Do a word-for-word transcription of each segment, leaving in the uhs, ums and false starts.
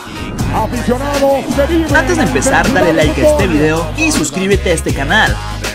Antes de empezar, dale like a este video y suscríbete a este canal.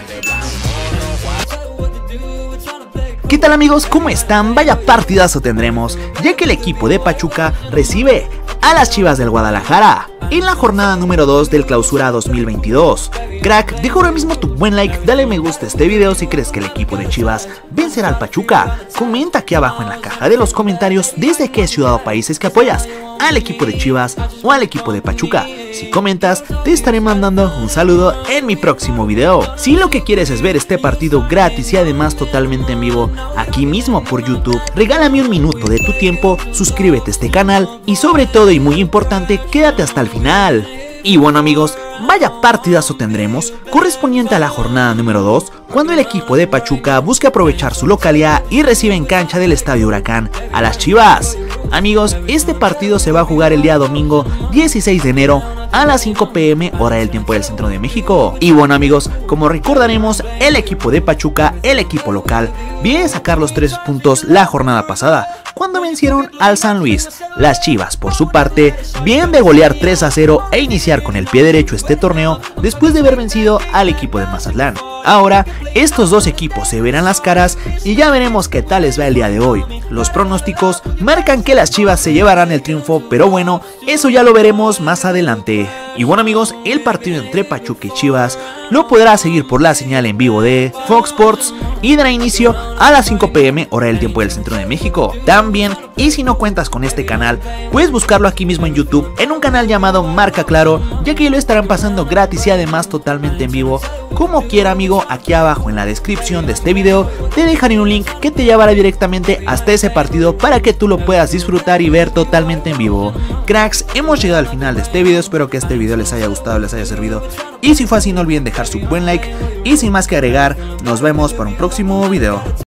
¿Qué tal amigos? ¿Cómo están? Vaya partidazo tendremos, ya que el equipo de Pachuca recibe a las Chivas del Guadalajara en la jornada número dos del Clausura dos mil veintidós. Crack, deja ahora mismo tu buen like, dale me gusta a este video si crees que el equipo de Chivas vencerá al Pachuca. Comenta aquí abajo en la caja de los comentarios desde qué ciudad o países que apoyas, al equipo de Chivas o al equipo de Pachuca. Si comentas, te estaré mandando un saludo en mi próximo video. Si lo que quieres es ver este partido gratis y además totalmente en vivo aquí mismo por YouTube, regálame un minuto de tu tiempo, suscríbete a este canal y sobre todo y muy importante, quédate hasta el final. Y bueno amigos, vaya partidazo tendremos correspondiente a la jornada número dos, cuando el equipo de Pachuca busca aprovechar su localidad y recibe en cancha del Estadio Huracán a las Chivas. Amigos, este partido se va a jugar el día domingo dieciséis de enero a las cinco p m hora del tiempo del centro de México. Y bueno amigos, como recordaremos, el equipo de Pachuca, el equipo local, viene a sacar los tres puntos la jornada pasada, cuando vencieron al San Luis. Las Chivas, por su parte, vienen de golear tres a cero e iniciar con el pie derecho este torneo después de haber vencido al equipo de Mazatlán. Ahora, estos dos equipos se verán las caras y ya veremos qué tal les va el día de hoy. Los pronósticos marcan que las Chivas se llevarán el triunfo, pero bueno, eso ya lo veremos más adelante. Y bueno amigos, el partido entre Pachuca y Chivas lo podrás seguir por la señal en vivo de Fox Sports y dará inicio a las cinco p m hora del tiempo del centro de México. También, y si no cuentas con este canal, puedes buscarlo aquí mismo en YouTube en un canal llamado Marca Claro, ya que lo estarán pasando gratis y además totalmente en vivo. Como quiera amigo, aquí abajo en la descripción de este video te dejaré un link que te llevará directamente hasta ese partido para que tú lo puedas disfrutar y ver totalmente en vivo. Cracks, hemos llegado al final de este video, espero que este video les haya gustado, les haya servido, y si fue así no olviden dejar su buen like, y sin más que agregar, nos vemos para un próximo video.